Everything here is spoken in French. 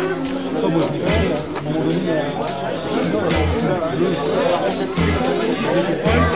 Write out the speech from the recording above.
Après, moi, je l'ai caché, là. À un moment donné, il y a... Non, là, là, là, là, là, là, là, là, là, là, là, là, là,